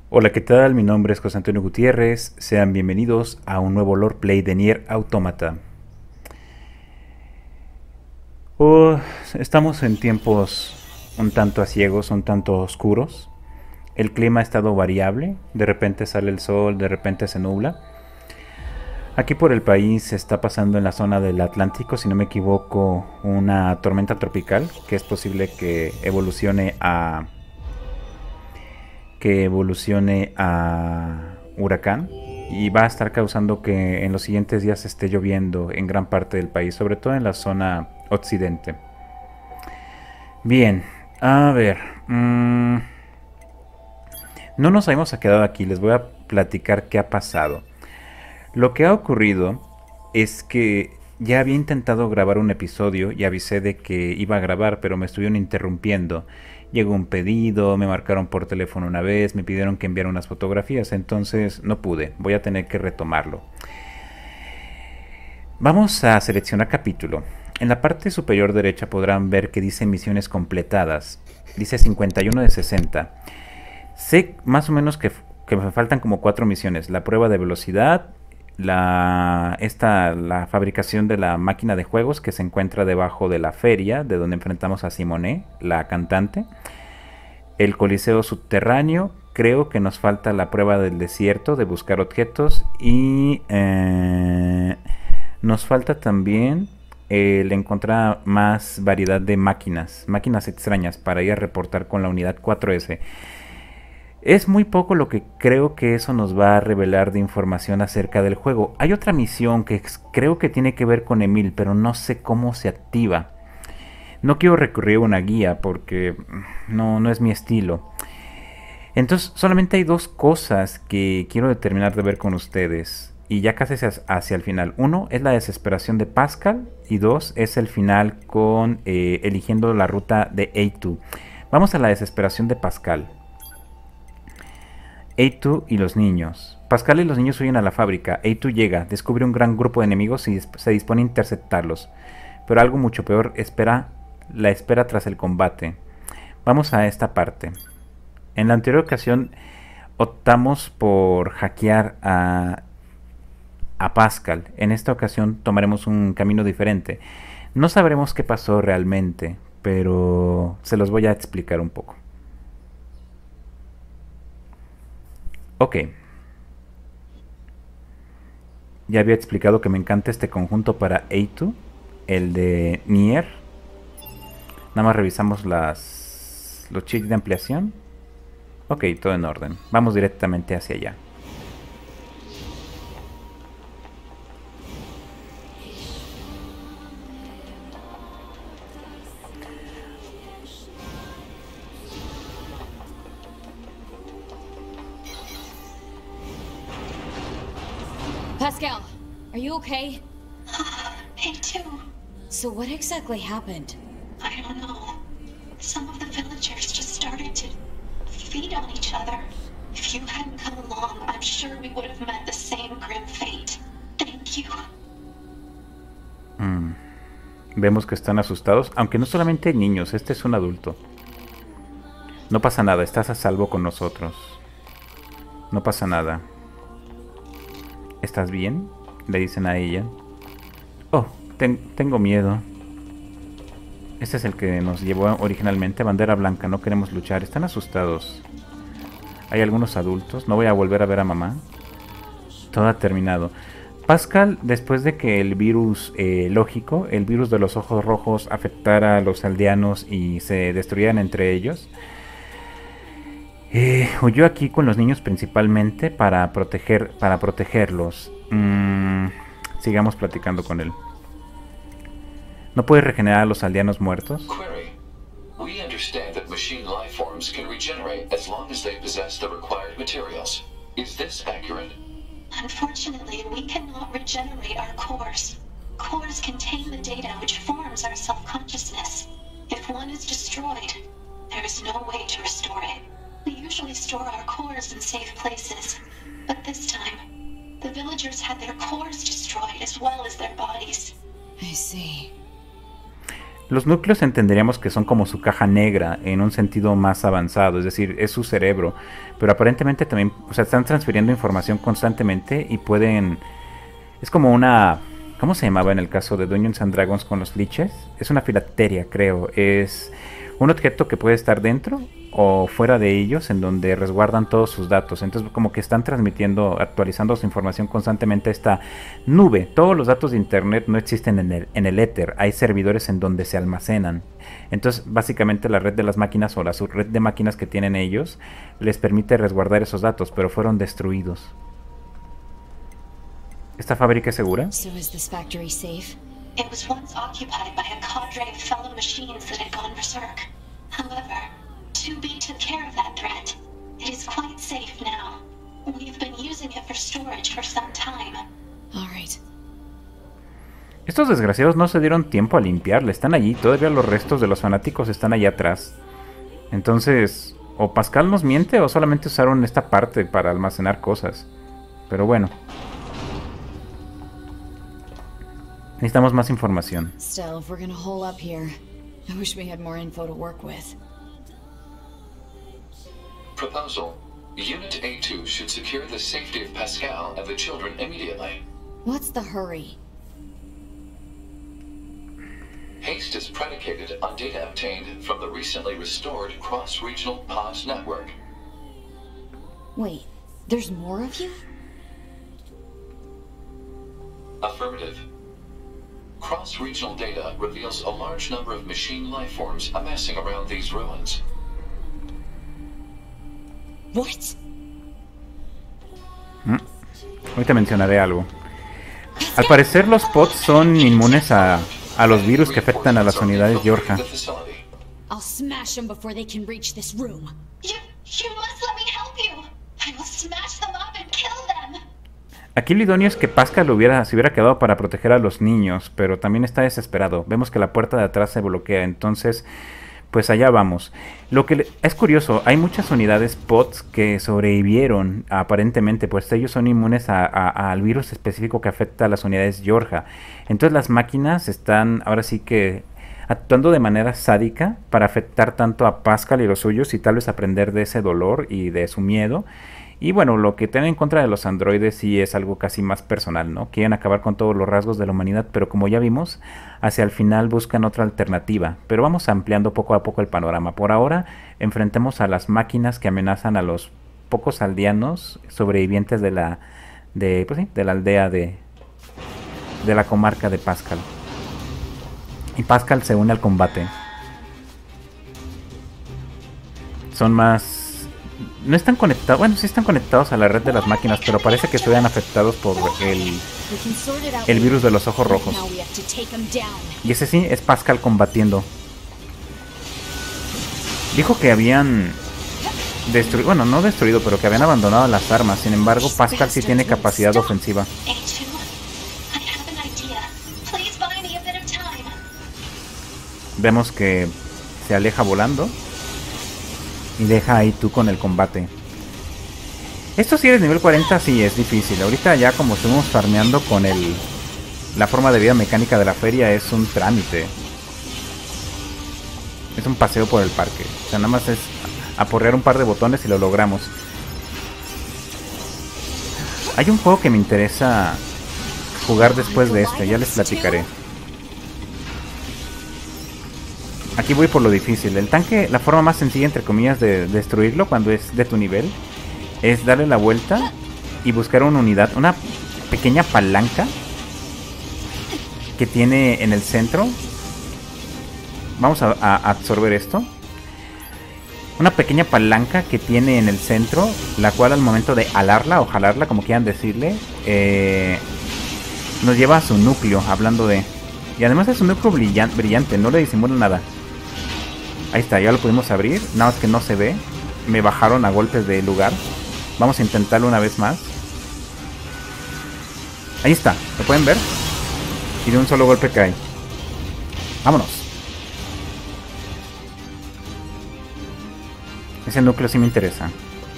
Hola, ¿qué tal? Mi nombre es José Antonio Gutiérrez. Sean bienvenidos a un nuevo Lore Play de Nier Automata. Oh, estamos en tiempos un tanto aciegos, un tanto oscuros. El clima ha estado variable. De repente sale el sol, de repente se nubla. Aquí por el país se está pasando en la zona del Atlántico, si no me equivoco, una tormenta tropical que es posible que evolucione a huracán y va a estar causando que en los siguientes días esté lloviendo en gran parte del país, sobre todo en la zona occidente. Bien, a ver, no nos habíamos quedado aquí, les voy a platicar qué ha pasado. Lo que ha ocurrido es que ya había intentado grabar un episodio y avisé de que iba a grabar, pero me estuvieron interrumpiendo. Llegó un pedido, me marcaron por teléfono una vez, me pidieron que enviara unas fotografías, entonces no pude, voy a tener que retomarlo. Vamos a seleccionar capítulo. En la parte superior derecha podrán ver que dice misiones completadas. Dice 51 de 60. Sé más o menos que me faltan como 4 misiones. La prueba de velocidad, la fabricación de la máquina de juegos que se encuentra debajo de la feria, de donde enfrentamos a Simone, la cantante. El coliseo subterráneo. Creo que nos falta la prueba del desierto, de buscar objetos. Y nos falta también el encontrar más variedad de máquinas extrañas para ir a reportar con la unidad 4S. Es muy poco lo que creo que eso nos va a revelar de información acerca del juego. Hay otra misión que creo que tiene que ver con Emil, pero no sé cómo se activa. No quiero recurrir a una guía porque no es mi estilo. Entonces solamente hay dos cosas que quiero determinar de ver con ustedes. Y ya casi hacia el final. Uno es la desesperación de Pascal. Y dos es el final con eligiendo la ruta de A2. Vamos a la desesperación de Pascal. A2 y los niños. Pascal y los niños huyen a la fábrica. A2 llega, descubre un gran grupo de enemigos y se dispone a interceptarlos. Pero algo mucho peor la espera tras el combate. Vamos a esta parte. En la anterior ocasión optamos por hackear a Pascal. En esta ocasión tomaremos un camino diferente. No sabremos qué pasó realmente, pero se los voy a explicar un poco. Ok. Ya había explicado que me encanta este conjunto para A2, el de Nier. Nada más revisamos los cheats de ampliación. Ok, todo en orden. Vamos directamente hacia allá. Pascal, are you okay? Me too. So what exactly happened? I don't know. Some of the villagers just started to feed on each other. If you hadn't come along, I'm sure we would have met the same grim fate. Thank you. Vemos que están asustados, aunque no solamente hay niños, este es un adulto. No pasa nada, estás a salvo con nosotros. No pasa nada. ¿Estás bien? Le dicen a ella. Oh, tengo miedo. Este es el que nos llevó originalmente. Bandera blanca, no queremos luchar. Están asustados. Hay algunos adultos. No voy a volver a ver a mamá. Todo ha terminado. Pascal, después de que el virus lógico, el virus de los ojos rojos, afectara a los aldeanos y se destruyeran entre ellos, huyó aquí con los niños principalmente para protegerlos. Sigamos platicando con él. ¿No puede regenerar a los aldeanos muertos? Query. We understand that machine life forms can regenerate as long as they possess the required materials. Is this accurate? Unfortunately, we cannot regenerate our cores. Cores contain the data which forms our self-consciousness. If one is destroyed, there is no way to restore it. We usually store our cores in safe places, but this time, the villagers had their cores destroyed as well as their bodies. I see. Los núcleos entenderíamos que son como su caja negra en un sentido más avanzado, es decir, es su cerebro, pero aparentemente también, o sea, están transfiriendo información constantemente y pueden... Es como una... ¿Cómo se llamaba en el caso de Dungeons and Dragons con los liches? Es una filacteria, creo. Es un objeto que puede estar dentro o fuera de ellos, en donde resguardan todos sus datos. Entonces como que están transmitiendo, actualizando su información constantemente a esta nube. Todos los datos de internet no existen en el éter, hay servidores en donde se almacenan. Entonces básicamente la red de las máquinas o la subred de máquinas que tienen ellos les permite resguardar esos datos, pero fueron destruidos. ¿Esta fábrica es segura? So is this factory safe? It was once occupied by a cadre of fellow machines that had gone berserk. However, 2B took care of that threat. It is quite safe now. We've been using it for storage for some time. All right. Estos desgraciados no se dieron tiempo a limpiarla, están allí, todavía los restos de los fanáticos están allá atrás. Entonces, o Pascal nos miente o solamente usaron esta parte para almacenar cosas. Pero bueno. Necesitamos más información. Still, if we're gonna hole up here, I wish we had more info to work with. Proposal. Unit A2 should secure the safety of Pascal and the children immediately. What's the hurry? Haste is predicated on data obtained from the recently restored cross-regional POS network. Wait, there's more of you? Affirmative. Cross-regional data reveals a large number of machine lifeforms amassing around these ruins. What? Ahorita mencionaré algo. Al parecer los pods son inmunes a los virus que afectan a las unidades Yorja. I'll smash them before they can reach this room. You must let me help you. I will smash them up and kill them. Aquí lo idóneo es que Pascal se hubiera quedado para proteger a los niños, pero también está desesperado. Vemos que la puerta de atrás se bloquea, entonces pues allá vamos. Lo que es curioso, hay muchas unidades POTS que sobrevivieron aparentemente, pues ellos son inmunes al virus específico que afecta a las unidades Yorja. Entonces las máquinas están ahora sí que actuando de manera sádica para afectar tanto a Pascal y los suyos y tal vez aprender de ese dolor y de su miedo. Y bueno, lo que tienen en contra de los androides sí es algo casi más personal, ¿no? Quieren acabar con todos los rasgos de la humanidad, pero como ya vimos, hacia el final buscan otra alternativa. Pero vamos ampliando poco a poco el panorama. Por ahora, enfrentemos a las máquinas que amenazan a los pocos aldeanos sobrevivientes de la aldea de la comarca de Pascal. Y Pascal se une al combate. Son más... No están conectados, bueno, sí están conectados a la red de las máquinas, pero parece que estuvieran afectados por el virus de los ojos rojos. Y ese sí es Pascal combatiendo. Dijo que habían destruido, bueno, no destruido, pero que habían abandonado las armas. Sin embargo, Pascal sí tiene capacidad ofensiva. Vemos que se aleja volando. Y deja ahí tú con el combate. Esto si eres nivel 40 sí es difícil. Ahorita ya como estuvimos farmeando con la forma de vida mecánica de la feria es un trámite. Es un paseo por el parque. O sea, nada más es aporrear un par de botones y lo logramos. Hay un juego que me interesa jugar después de este. Ya les platicaré. Aquí voy por lo difícil. El tanque, la forma más sencilla entre comillas de destruirlo cuando es de tu nivel, es darle la vuelta y buscar una unidad, una pequeña palanca que tiene en el centro. Vamos a absorber esto. Una pequeña palanca que tiene en el centro, la cual al momento de alarla o jalarla, como quieran decirle, nos lleva a su núcleo, hablando de... Y además es un núcleo brillante, no le disimula nada. Ahí está, ya lo pudimos abrir. Nada más que no se ve. Me bajaron a golpes de lugar. Vamos a intentarlo una vez más. Ahí está, ¿lo pueden ver? Y de un solo golpe cae. Vámonos. Ese núcleo sí me interesa.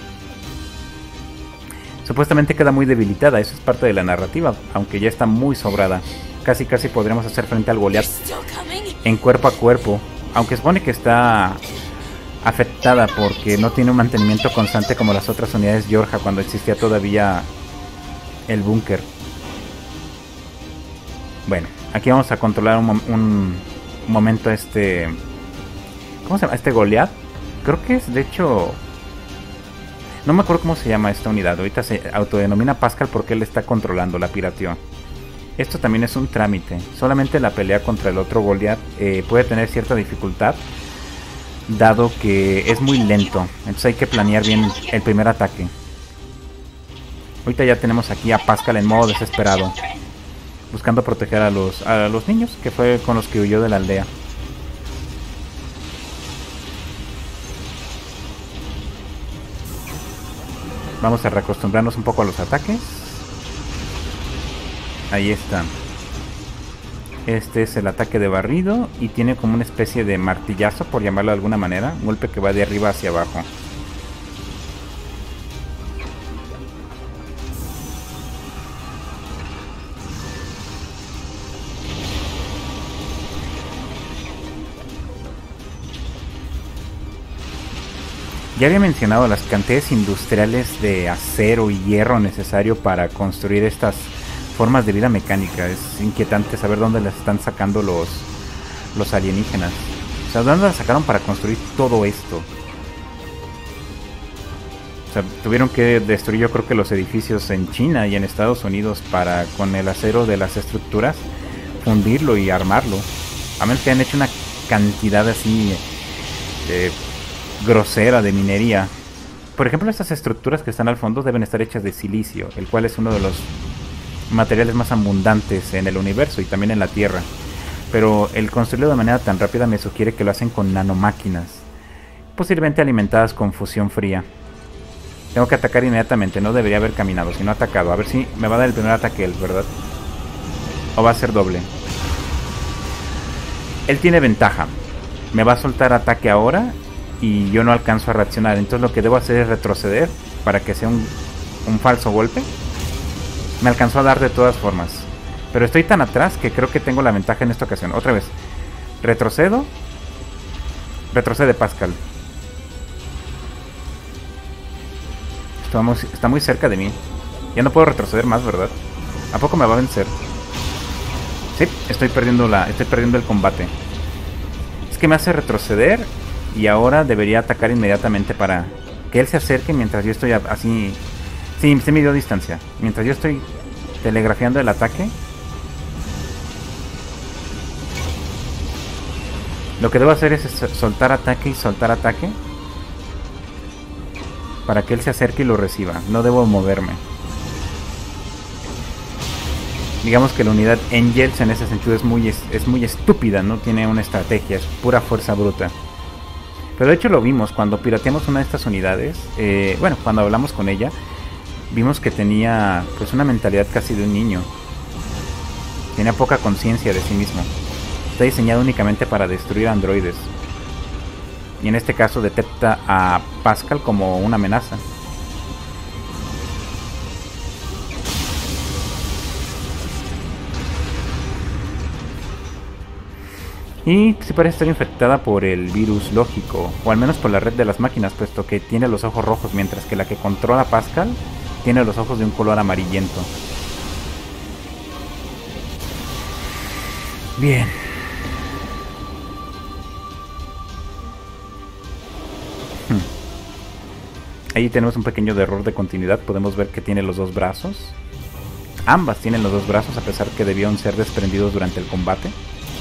Supuestamente queda muy debilitada. Eso es parte de la narrativa, aunque ya está muy sobrada. Casi podríamos hacer frente al Goliath. en cuerpo a cuerpo. Aunque supone que está afectada porque no tiene un mantenimiento constante como las otras unidades Yorha cuando existía todavía el búnker. Bueno, aquí vamos a controlar un momento ¿cómo se llama? Este Goliath. Creo que es, de hecho... No me acuerdo cómo se llama esta unidad. Ahorita se autodenomina Pascal porque él está controlando, la pirateó. Esto también es un trámite. Solamente la pelea contra el otro Goliath puede tener cierta dificultad, dado que es muy lento. Entonces hay que planear bien el primer ataque. Ahorita ya tenemos aquí a Pascal en modo desesperado, buscando proteger a los niños, que fue con los que huyó de la aldea. Vamos a reacostumbrarnos un poco a los ataques. Ahí está. Este es el ataque de barrido y tiene como una especie de martillazo, por llamarlo de alguna manera. Un golpe que va de arriba hacia abajo. Ya había mencionado las cantidades industriales de acero y hierro necesario para construir estas formas de vida mecánica. Es inquietante saber dónde las están sacando los alienígenas. O sea, ¿dónde las sacaron para construir todo esto? O sea, tuvieron que destruir, yo creo que los edificios en China y en Estados Unidos para, con el acero de las estructuras, fundirlo y armarlo. A menos que hayan hecho una cantidad así grosera de minería. Por ejemplo, estas estructuras que están al fondo deben estar hechas de silicio, el cual es uno de los materiales más abundantes en el universo y también en la Tierra. Pero el construirlo de manera tan rápida me sugiere que lo hacen con nanomáquinas, posiblemente alimentadas con fusión fría. Tengo que atacar inmediatamente, no debería haber caminado, sino atacado. A ver si me va a dar el primer ataque él, ¿verdad? O va a ser doble. Él tiene ventaja. Me va a soltar ataque ahora y yo no alcanzo a reaccionar. Entonces lo que debo hacer es retroceder para que sea un falso golpe. Me alcanzó a dar de todas formas, pero estoy tan atrás que creo que tengo la ventaja en esta ocasión. Otra vez, retrocedo. Retrocede Pascal. Está muy cerca de mí. Ya no puedo retroceder más, ¿verdad? ¿A poco me va a vencer? Sí, estoy perdiendo el combate. Es que me hace retroceder y ahora debería atacar inmediatamente para que él se acerque mientras yo estoy así. Sí, se me dio distancia. Mientras yo estoy telegrafiando el ataque, lo que debo hacer es soltar ataque y soltar ataque para que él se acerque y lo reciba. No debo moverme. Digamos que la unidad Angels en ese sentido es muy estúpida, no tiene una estrategia, es pura fuerza bruta. Pero de hecho lo vimos cuando pirateamos una de estas unidades. Bueno, cuando hablamos con ella, vimos que tenía pues una mentalidad casi de un niño. Tenía poca conciencia de sí mismo. Está diseñado únicamente para destruir androides. Y en este caso detecta a Pascal como una amenaza. Y sí parece estar infectada por el virus lógico, o al menos por la red de las máquinas, puesto que tiene los ojos rojos, mientras que la que controla a Pascal tiene los ojos de un color amarillento. Bien. Ahí tenemos un pequeño error de continuidad. Podemos ver que tiene los dos brazos. Ambas tienen los dos brazos, a pesar que debieron ser desprendidos durante el combate.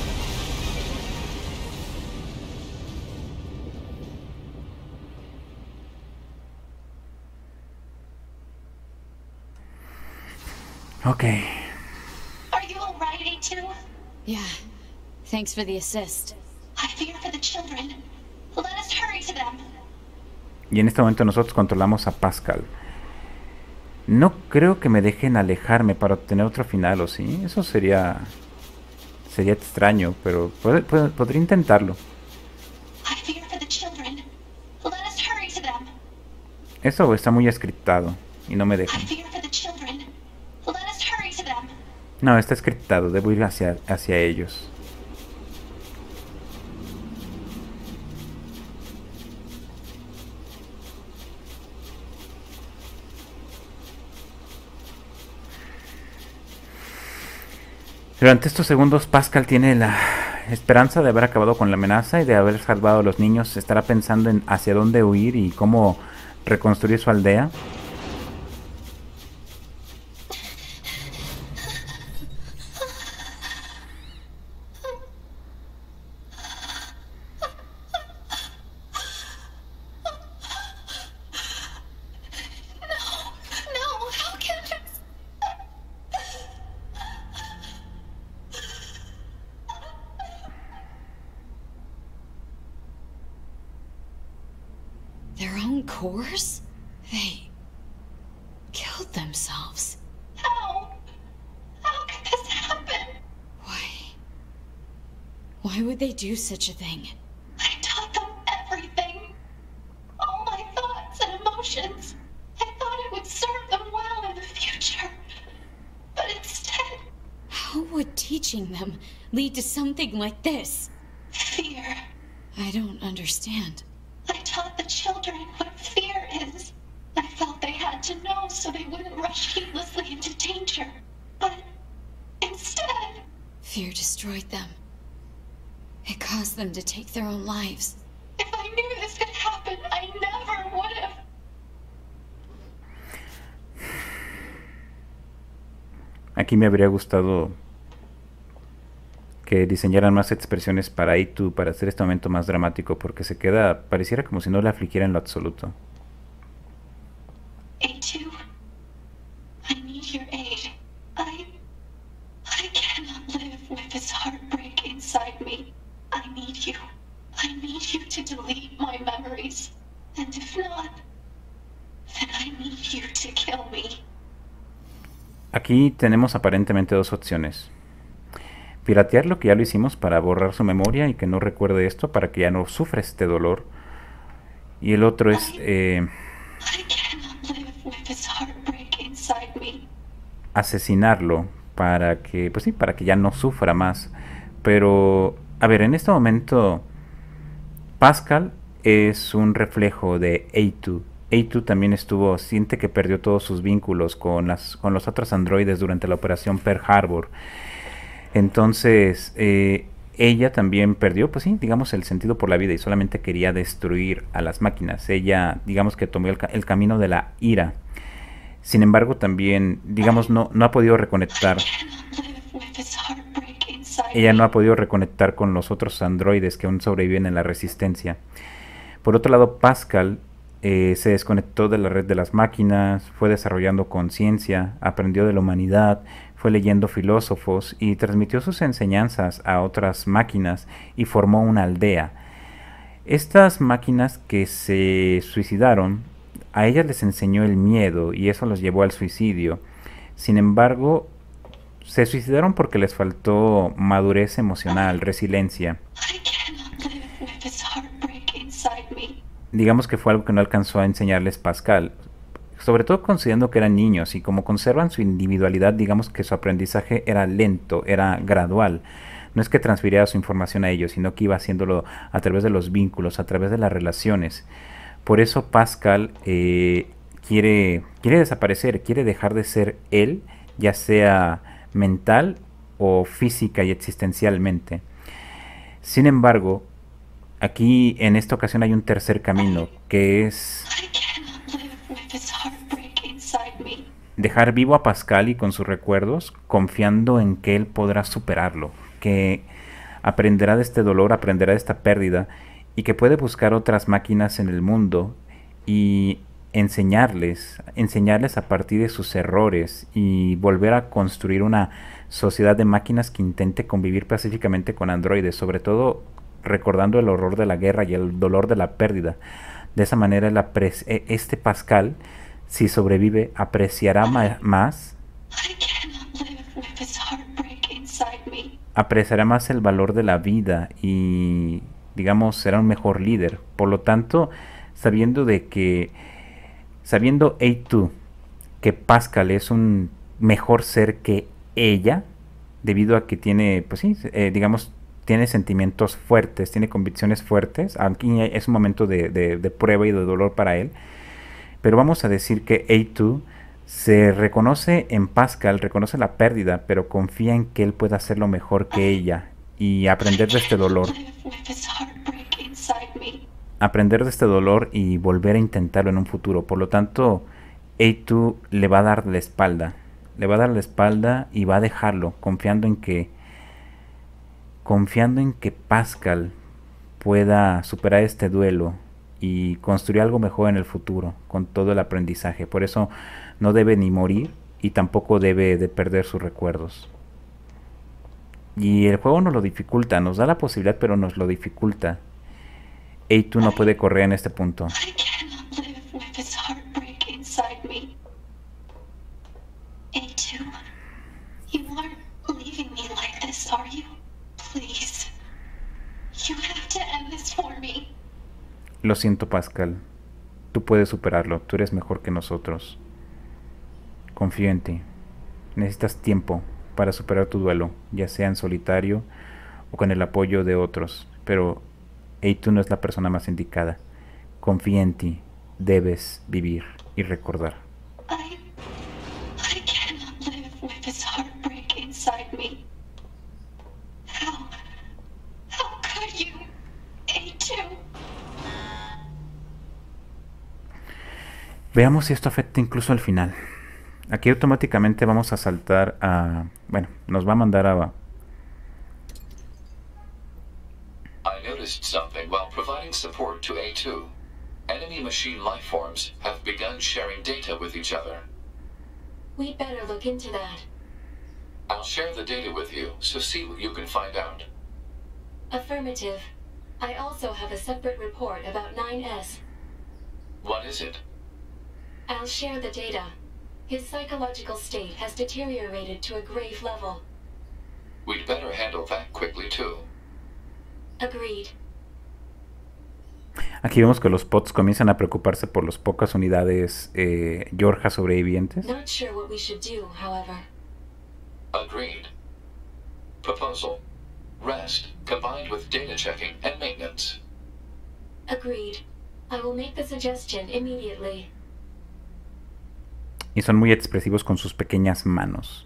Okay. Are you all right, A2? Yeah. Thanks for the assist. I fear for the children. Let us hurry to them. Y en este momento nosotros controlamos a Pascal. No creo que me dejen alejarme para obtener otro final, ¿o sí? Eso sería extraño, pero podría intentarlo. I fear for the children. Let us hurry to them. Eso está muy scriptado y no me I dejan. fear for the children. Let us hurry to them. No, está scriptado, debo ir hacia ellos. Durante estos segundos, Pascal tiene la esperanza de haber acabado con la amenaza y de haber salvado a los niños. Estará pensando en hacia dónde huir y cómo reconstruir su aldea. No, how can this? Their own cores? They killed themselves. How? How could this happen? Why? Why would they do such a thing? I taught them everything. All my thoughts and emotions. I thought it would serve them well in the future. But instead, How would teaching them lead to something like this? fear. I don't understand. I taught the children what fear is. I felt they had to know so they wouldn't rush heedlessly into danger. But instead, Fear destroyed them. It caused them to take their own lives. if I knew this could happen, I never would have. Aquí me habría gustado que diseñaran más expresiones para A2 para hacer este momento más dramático, porque pareciera como si no le afligiera en lo absoluto. A2, I need your aid. I cannot live with this heartbreak inside me. I need you. I need you to delete my memories. And if not, then I need you to kill me. Aquí tenemos aparentemente dos opciones. Piratear lo que ya lo hicimos para borrar su memoria y que no recuerde esto para que ya no sufra este dolor. Y el otro es I cannot live with this heartbreak inside me. asesinarlo para que, pues sí, para que ya no sufra más. Pero, a ver, en este momento Pascal es un reflejo de A2. A2 también siente que perdió todos sus vínculos con los otros androides durante la operación Pearl Harbor. Entonces, ella también perdió, pues sí, digamos, el sentido por la vida y solamente quería destruir a las máquinas. Ella, digamos que tomó el camino de la ira. Sin embargo, también, digamos, no ha podido reconectar. Cannot live with this heartbreak inside Ella no me. ha podido reconectar con los otros androides que aún sobreviven en la resistencia. Por otro lado, Pascal se desconectó de la red de las máquinas, fue desarrollando conciencia, aprendió de la humanidad, fue leyendo filósofos y transmitió sus enseñanzas a otras máquinas y formó una aldea. Estas máquinas que se suicidaron, a ellas les enseñó el miedo y eso los llevó al suicidio. Sin embargo, se suicidaron porque les faltó madurez emocional, resiliencia. I cannot live with this heartbreak inside me. Digamos que fue algo que no alcanzó a enseñarles Pascal, sobre todo considerando que eran niños y como conservan su individualidad, digamos que su aprendizaje era lento, era gradual. No es que transfiriera su información a ellos, sino que iba haciéndolo a través de los vínculos, a través de las relaciones. Por eso Pascal quiere desaparecer, quiere dejar de ser él, ya sea mental o física y existencialmente. Sin embargo, aquí en esta ocasión hay un tercer camino, que es I cannot live with this heartbreak inside me. dejar vivo a Pascal y con sus recuerdos, confiando en que él podrá superarlo, que aprenderá de este dolor, aprenderá de esta pérdida y que puede buscar otras máquinas en el mundo y enseñarles a partir de sus errores y volver a construir una sociedad de máquinas que intente convivir pacíficamente con androides, sobre todo recordando el horror de la guerra y el dolor de la pérdida. De esa manera este Pascal, si sobrevive, apreciará más, I cannot live with this heartbreak inside me. apreciará más el valor de la vida y, digamos, será un mejor líder. Por lo tanto, sabiendo A2 que Pascal es un mejor ser que ella, debido a que tiene, pues sí, digamos, tiene sentimientos fuertes, tiene convicciones fuertes. Aquí es un momento de prueba y de dolor para él. Pero vamos a decir que A2 Se reconoce en Pascal, reconoce la pérdida, pero confía en que él pueda hacerlo mejor que ella y aprender de este dolor. Aprender de este dolor y volver a intentarlo en un futuro. Por lo tanto, A2 le va a dar la espalda. Le va a dar la espalda y va a dejarlo, confiando en que Pascal pueda superar este duelo y construir algo mejor en el futuro con todo el aprendizaje. Por eso no debe ni morir y tampoco debe de perder sus recuerdos. Y el juego nos lo dificulta, nos da la posibilidad, pero nos lo dificulta. A2 no puede correr en este punto. A2, you aren't leaving me like this, are you? Please. You have to end this for me. Lo siento, Pascal. Tú puedes superarlo. Tú eres mejor que nosotros. Confío en ti. Necesitas tiempo para superar tu duelo, ya sea en solitario o con el apoyo de otros. Pero A2 no es la persona más indicada. Confía en ti. Debes vivir y recordar. I cannot live with this heartbreak inside me. How could you, A2? Veamos si esto afecta incluso al final. Aquí automáticamente vamos a saltar a... Bueno, nos va a mandar a... I noticed something while providing support to A2. Enemy machine lifeforms have begun sharing data with each other. We'd better look into that. I'll share the data with you, so see what you can find out. Affirmative. I also have a separate report about 9S. What is it? I'll share the data. His psychological state has deteriorated to a grave level. We'd better handle that quickly too. Agreed. Aquí vemos que los POTS comienzan a preocuparse por las pocas unidades Yorja sobrevivientes. Not sure what we should do, however. Agreed. Proposal. Rest, combined with data checking and maintenance. Agreed. I will make the suggestion immediately. Y son muy expresivos con sus pequeñas manos.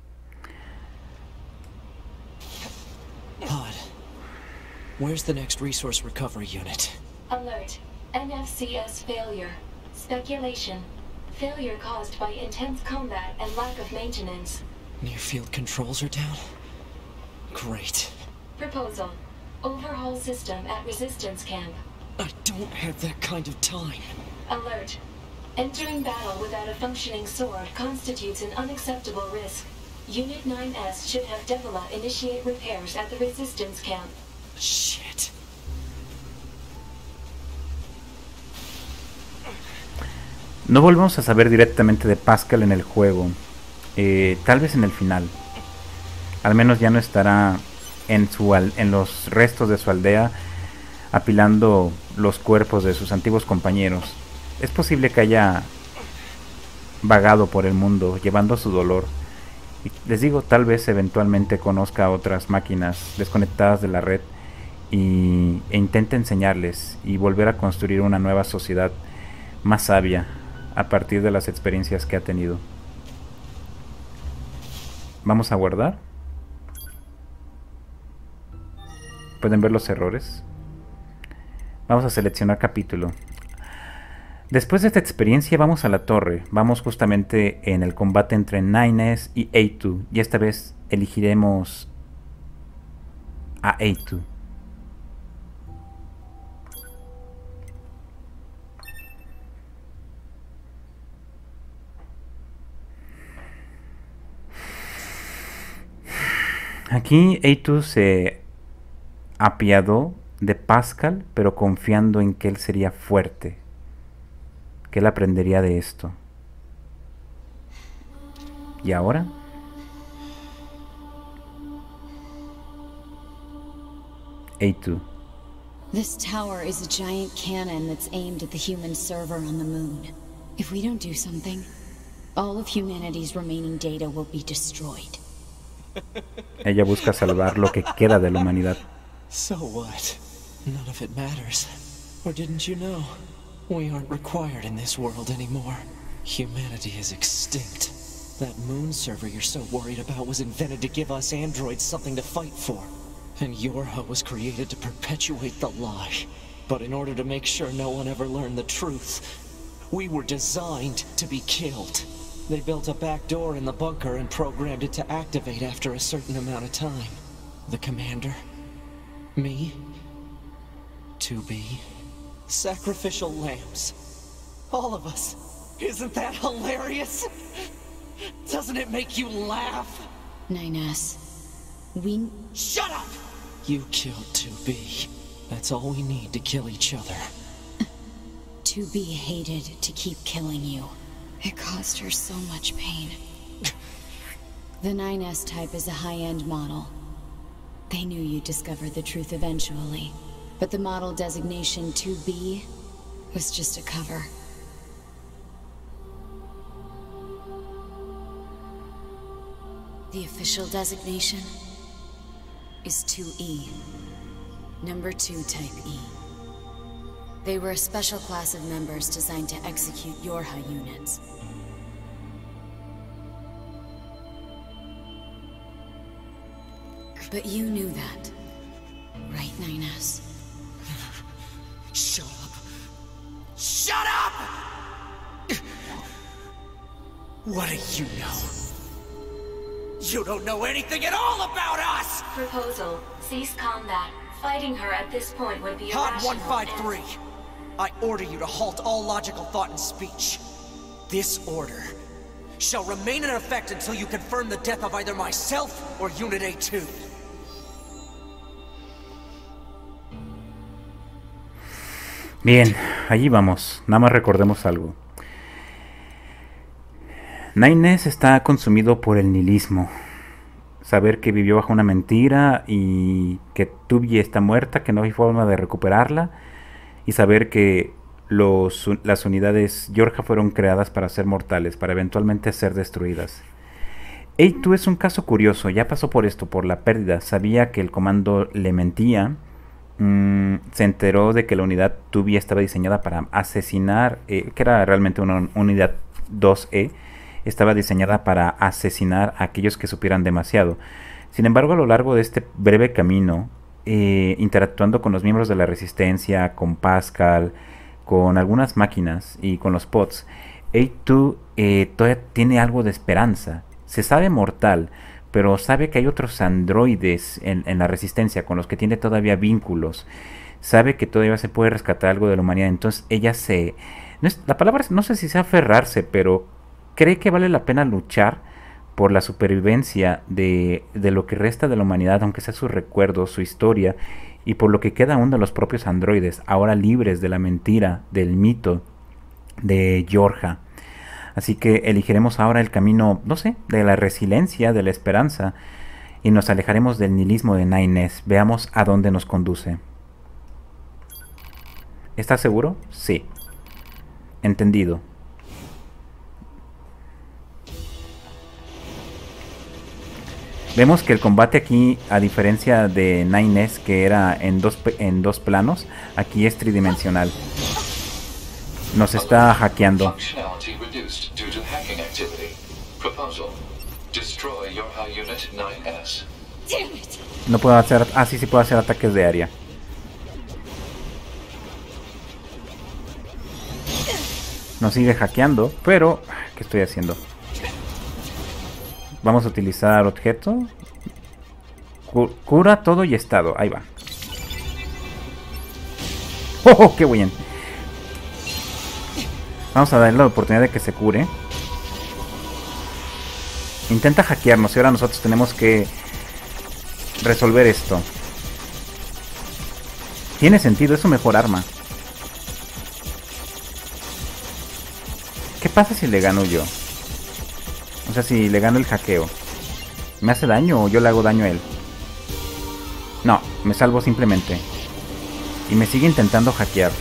Pod, where's the next resource recovery unit? Alert. NFCS failure. Speculation. Failure caused by intense combat and lack of maintenance. Near-field controls are down? Great. Proposal. Overhaul system at resistance camp. I don't have that kind of time. Alert. Entering battle without a functioning sword constitutes an unacceptable risk. Unit 9S should have Devila initiate repairs at the resistance camp. Shit. No volvemos a saber directamente de Pascal en el juego. Tal vez en el final. Al menos ya no estará en los restos de su aldea apilando los cuerpos de sus antiguos compañeros. Es posible que haya vagado por el mundo llevando su dolor. Y les digo, tal vez eventualmente conozca a otras máquinas desconectadas de la red e intente enseñarles y volver a construir una nueva sociedad más sabia a partir de las experiencias que ha tenido. Vamos a guardar. Pueden ver los errores. Vamos a seleccionar capítulo. Después de esta experiencia vamos a la torre. Vamos justamente en el combate entre 9S y A2. Y esta vez elegiremos a A2. Aquí A2 se apiadó de Pascal, pero confiando en que él sería fuerte, que él aprendería de esto. ¿Y ahora? A2. This tower is a giant cannon that's aimed at the human server on the moon. If we don't do something, all of humanity's remaining data will be destroyed. Ella busca salvar lo que queda de la humanidad. So what? None of it matters. Or didn't you know? We aren't required in this world anymore. Humanity is extinct. That moon server you're so worried about was invented to give us androids something to fight for. And Yorha was created to perpetuate the lie. But in order to make sure no one ever learned the truth, we were designed to be killed. They built a back door in the bunker and programmed it to activate after a certain amount of time. The commander, me, 2B, sacrificial lambs. All of us. Isn't that hilarious? Doesn't it make you laugh? 9S. Shut up! You killed 2B. That's all we need to kill each other. 2B hated to keep killing you. It caused her so much pain. The 9S type is a high-end model. They knew you'd discover the truth eventually. But the model designation 2B was just a cover. The official designation is 2E. Number 2 type E. They were a special class of members designed to execute Yorha units. But you knew that, right, 9S? Shut up! Shut up! What do you know? You don't know anything at all about us! Proposal. Cease combat. Fighting her at this point would be Han irrational. 153, I order you to halt all logical thought and speech. This order shall remain in effect until you confirm the death of either myself or Unit A2. Bien, allí vamos. Nada más recordemos algo. 9S está consumido por el nihilismo. Saber que vivió bajo una mentira y que 2B está muerta, que no hay forma de recuperarla. Y saber que las unidades Yorha fueron creadas para ser mortales, para eventualmente ser destruidas. A2 es un caso curioso, ya pasó por esto, por la pérdida. Sabía que el comando le mentía. Se enteró de que la unidad 2B estaba diseñada para asesinar, que era realmente una unidad 2E. Estaba diseñada para asesinar a aquellos que supieran demasiado. Sin embargo, a lo largo de este breve camino, interactuando con los miembros de la Resistencia, con Pascal, con algunas máquinas y con los pods, A2 todavía tiene algo de esperanza. Se sabe mortal, pero sabe que hay otros androides en la Resistencia con los que tiene todavía vínculos. Sabe que todavía se puede rescatar algo de la humanidad. Entonces ella la palabra no sé si sea aferrarse, pero cree que vale la pena luchar por la supervivencia de lo que resta de la humanidad, aunque sea sus recuerdos, su historia, y por lo que queda aún de los propios androides, ahora libres de la mentira, del mito de Yorha. Así que elegiremos ahora el camino, no sé, de la resiliencia, de la esperanza, y nos alejaremos del nihilismo de 9S. Veamos a dónde nos conduce. ¿Estás seguro? Sí. Entendido. Vemos que el combate aquí, a diferencia de 9S, que era en dos planos, aquí es tridimensional. Nos está hackeando. Functionality reduced due to hacking activity. Proposal. Destroy Yorha Unit 9S. Damn it. No puedo hacer... Ah, sí puedo hacer ataques de área. Nos sigue hackeando, pero... ¿Qué estoy haciendo? Vamos a utilizar objeto. Cura todo y estado. Ahí va. ¡Oh, qué bien! Vamos a darle la oportunidad de que se cure. Intenta hackearnos y ahora nosotros tenemos que resolver esto. Tiene sentido, es su mejor arma. ¿Qué pasa si le gano yo? O sea, si le gano el hackeo, ¿me hace daño o yo le hago daño a él? No, me salvo simplemente. Y me sigue intentando hackear.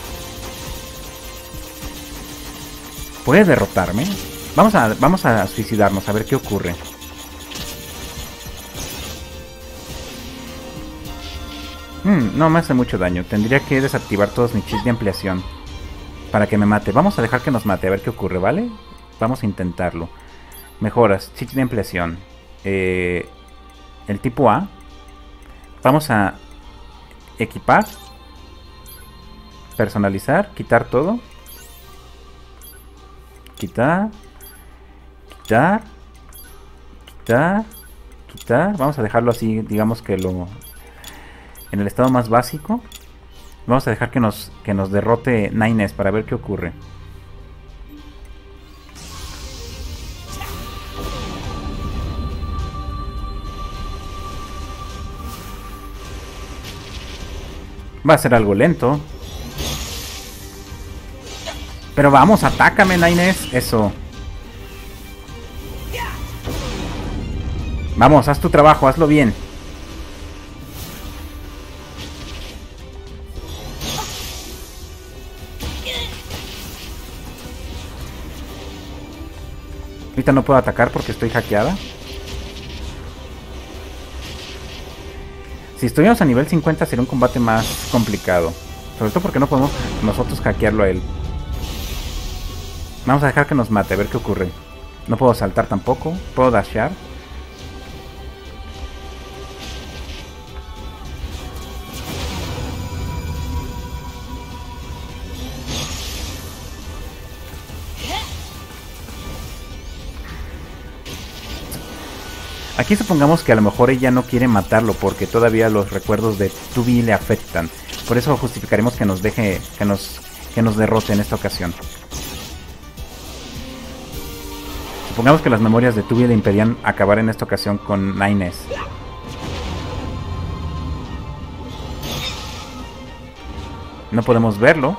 ¿Puede derrotarme? Vamos a suicidarnos, a ver qué ocurre. No me hace mucho daño. Tendría que desactivar todos mis chips de ampliación. para que me mate. Vamos a dejar que nos mate, a ver qué ocurre, ¿vale? Vamos a intentarlo. Mejoras, chip de ampliación. El tipo A. Vamos a equipar, personalizar, quitar todo. Quitar. Vamos a dejarlo así, digamos que lo... en el estado más básico. Vamos a dejar que nos derrote 9S para ver qué ocurre. Va a ser algo lento. Pero vamos, atácame, 9S. Eso. Vamos, haz tu trabajo, hazlo bien. Ahorita no puedo atacar porque estoy hackeada. Si estuviéramos a nivel 50 sería un combate más complicado. Sobre todo porque no podemos nosotros hackearlo a él. Vamos a dejar que nos mate, a ver qué ocurre. No puedo saltar tampoco. Puedo dashear. Aquí supongamos que a lo mejor ella no quiere matarlo porque todavía los recuerdos de 2B le afectan. Por eso justificaremos que nos deje, que nos derrote en esta ocasión. Supongamos que las memorias de 2B le impedían acabar en esta ocasión con 9S. No podemos verlo.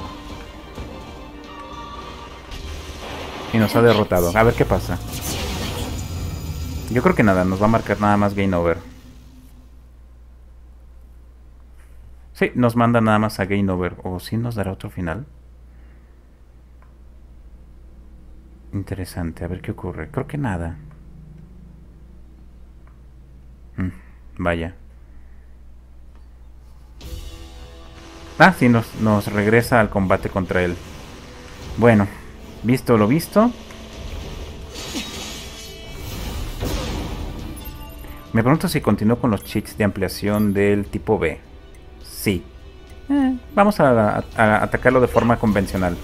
Y nos ha derrotado. A ver qué pasa. Yo creo que nada, nos va a marcar nada más Game Over. Sí, nos manda nada más a Game Over. O sí nos dará otro final. Interesante, a ver qué ocurre. Creo que nada. Vaya. Ah, sí, nos regresa al combate contra él. Bueno, visto lo visto. Me pregunto si continúo con los cheats de ampliación del tipo B. Sí. Vamos a atacarlo de forma convencional.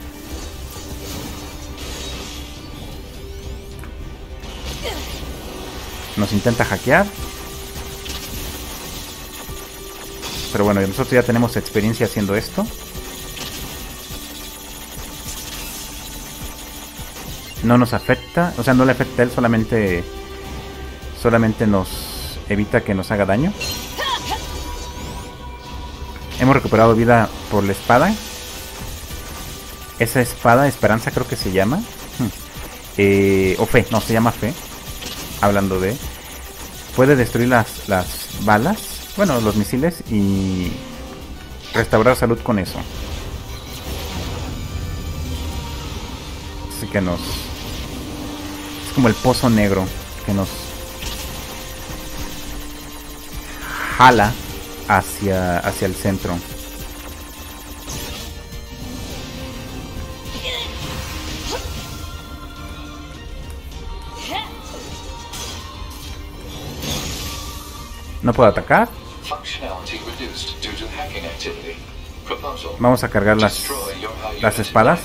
Nos intenta hackear. Pero bueno, nosotros ya tenemos experiencia haciendo esto. No nos afecta. O sea, no le afecta a él, solamente nos evita que nos haga daño. Hemos recuperado vida por la espada. Esa espada, Esperanza creo que se llama. O Fe, no, se llama Fe. Hablando de... puede destruir las balas. Bueno, los misiles. Y restaurar salud con eso. Así que nos... es como el pozo negro que nos jala hacia el centro. No puedo atacar. Vamos a cargar las espadas.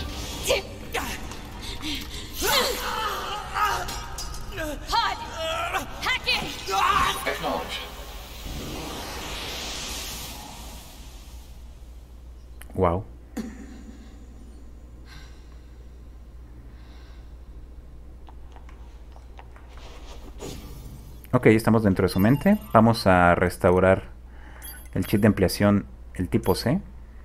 Wow. Ok, estamos dentro de su mente. Vamos a restaurar el chip de ampliación, el tipo C.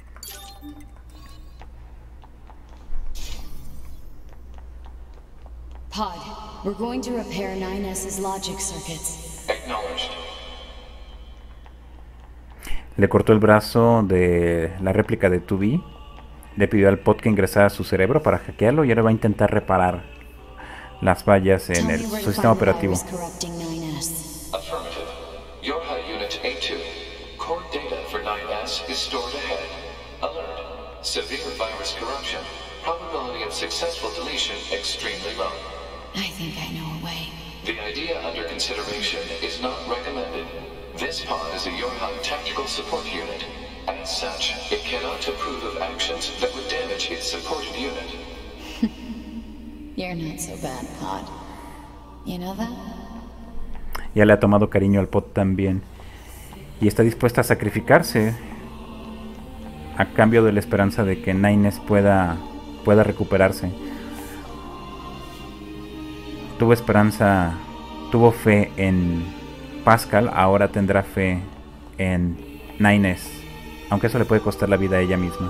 Pod, we're going to repair 9S's logic circuits. Acknowledged. Le cortó el brazo de la réplica de 2B. Le pidió al pod que ingresara a su cerebro para hackearlo y ahora va a intentar reparar las fallas en su sistema operativo. Affirmative. Yorha Unit A2. Core data for 9S is stored ahead. Alert. Severe of virus corruption. Probability of successful deletion extremely low. I think I know a way. The idea under consideration is not recommended. This pod is a Yorha tactical support unit. As such, it cannot approve of actions that would damage its supported unit. You're not so bad, Pod. You know that? Ya le ha tomado cariño al Pod también. Y está dispuesta a sacrificarse a cambio de la esperanza de que Nines pueda recuperarse. Tuvo esperanza, tuvo fe en Pascal, ahora tendrá fe en Nines, aunque eso le puede costar la vida a ella misma.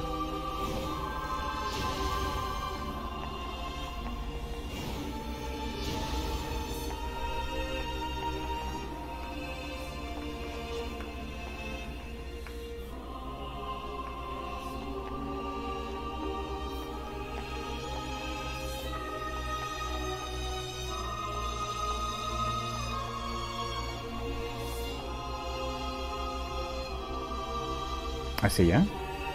¿Así ya?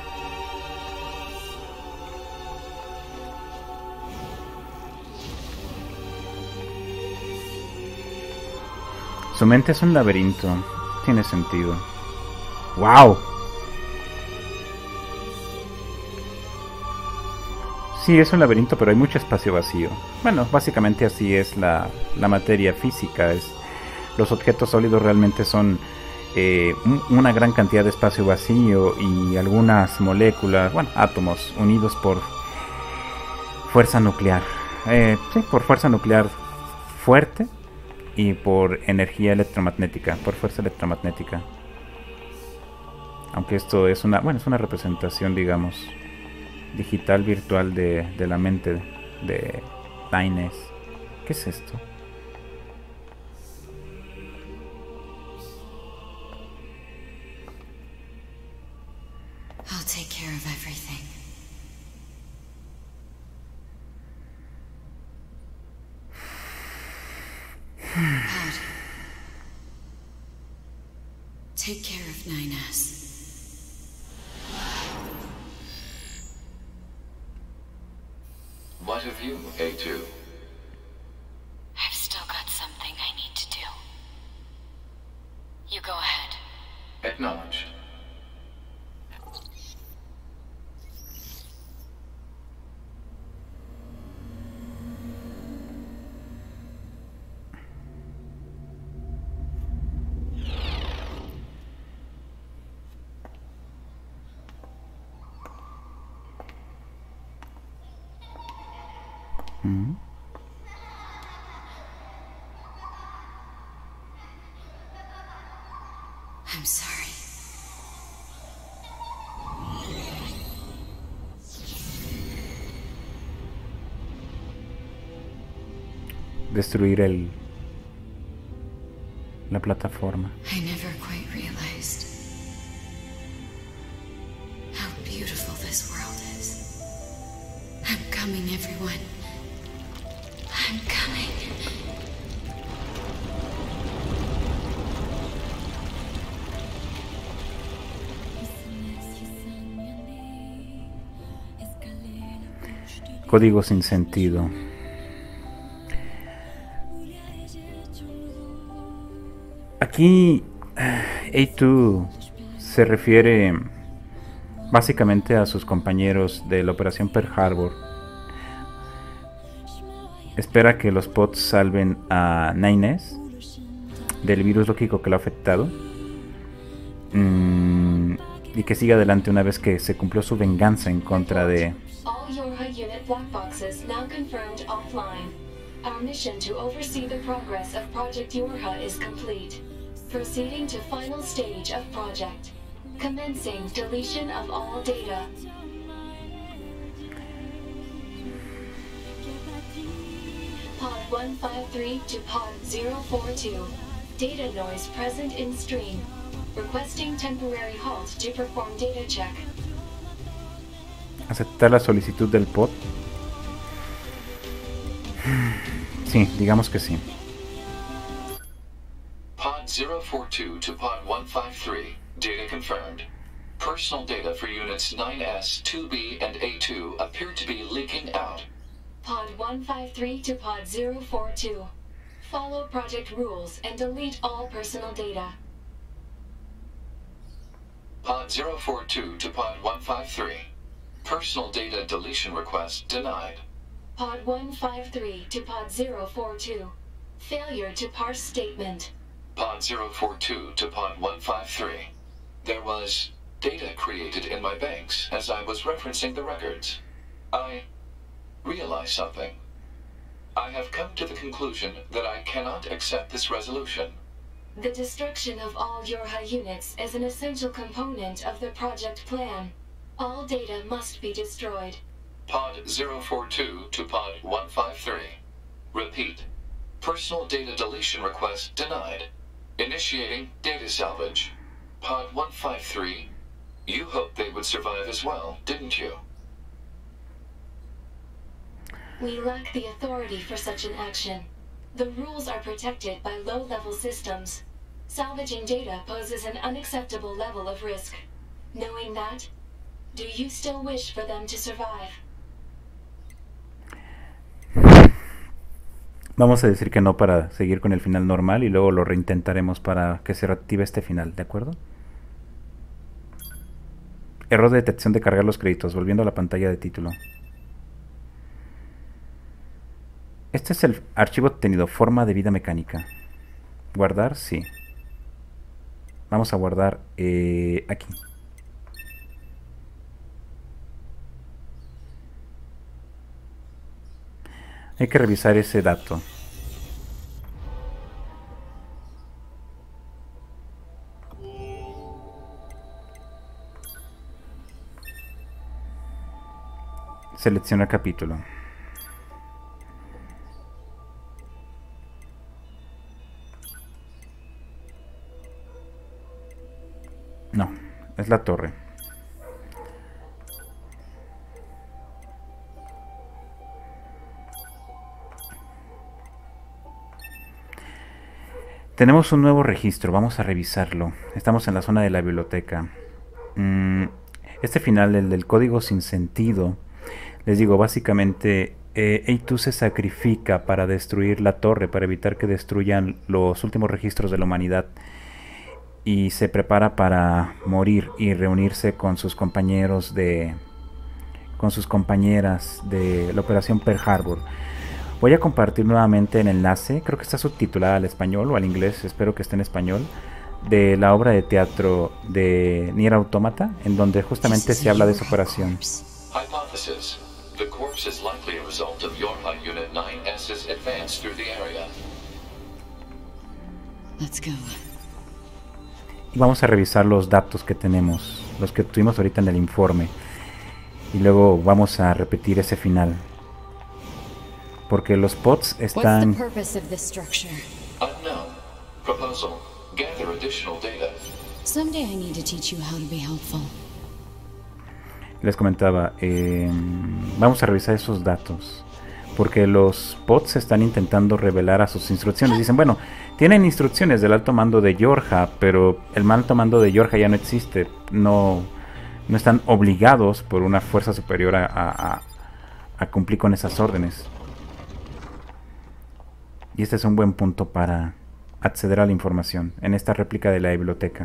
Su mente es un laberinto. Tiene sentido. ¡Wow! Sí, es un laberinto, pero hay mucho espacio vacío. Bueno, básicamente así es la materia física. Los objetos sólidos realmente son una gran cantidad de espacio vacío y algunas moléculas, bueno, átomos unidos por fuerza nuclear. Sí, por fuerza nuclear fuerte y por energía electromagnética, por fuerza electromagnética. Aunque esto es una representación, digamos, digital virtual de la mente de Nines. ¿Qué es esto? I'll take care of everything. Pod. Take care of 9S. What of you, A2? I've still got something I need to do. You go ahead. Acknowledged. I'm sorry. Destruir la plataforma. I never quite realized how beautiful this world is. I'm coming, everyone. I'm coming. Código sin sentido. Aquí A2 se refiere básicamente a sus compañeros de la Operación Pearl Harbor. Espera que los pods salven a Nines del virus lógico que lo ha afectado y que siga adelante una vez que se cumplió su venganza en contra de... All Yorha unit black boxes now confirmed offline. Our mission to oversee the progress of Project Yorha is complete. Proceeding to final stage of project. Commencing deletion of all data. Pod 153 to Pod 042. Data noise present in stream. Requesting temporary halt to perform data check. Aceptar la solicitud del pod. Sí, digamos que sí. Pod 042 to Pod 153. Data confirmed. Personal data for units 9S, 2B, and A2 appear to be leaking out. Pod 153 to Pod 042. Follow project rules and delete all personal data. Pod 042 to Pod 153. Personal data deletion request denied. Pod 153 to Pod 042. Failure to parse statement. Pod 042 to Pod 153. There was data created in my banks as I was referencing the records. I realized something. I have come to the conclusion that I cannot accept this resolution. The destruction of all Yorha units is an essential component of the project plan. All data must be destroyed. Pod 042 to Pod 153. Repeat. Personal data deletion request denied. Initiating data salvage. Pod 153. You hoped they would survive as well, didn't you? We lack the authority for such an action. The rules are protected by low-level systems. Salvaging data poses an unacceptable level of risk. Knowing that, do you still wish for them to survive? Vamos a decir que no para seguir con el final normal y luego lo reintentaremos para que se reactive este final, ¿de acuerdo? Error de detección de cargar los créditos, volviendo a la pantalla de título. Este es el archivo obtenido, forma de vida mecánica. Guardar, sí. Vamos a guardar aquí. Hay que revisar ese dato. Selecciona capítulo. No, es la torre. Tenemos un nuevo registro, vamos a revisarlo. Estamos en la zona de la biblioteca. Este final, el del código sin sentido, les digo, básicamente A2 se sacrifica para destruir la torre, para evitar que destruyan los últimos registros de la humanidad. Y se prepara para morir y reunirse con sus compañeros con sus compañeras de la operación Pearl Harbor. Voy a compartir nuevamente el enlace, creo que está subtitulada al español o al inglés, espero que esté en español, de la obra de teatro de Nier Automata, en donde justamente se habla de esa operación. Hypothesis. The corpse is likely a result of Yorha Unit 9S's advance through the area. Let's go. Y vamos a revisar los datos que tenemos, los que tuvimos ahorita en el informe. Y luego vamos a repetir ese final. Porque los pods están... What's the purpose of this structure? Unknown. Proposal. Gather additional data. Someday I need to teach you how to be helpful. Les comentaba, vamos a revisar esos datos. Porque los pods están intentando revelar a sus instrucciones. Dicen, bueno, tienen instrucciones del alto mando de Yorha, pero el alto mando de Yorha ya no existe. No están obligados por una fuerza superior a cumplir con esas órdenes. Y este es un buen punto para acceder a la información en esta réplica de la biblioteca.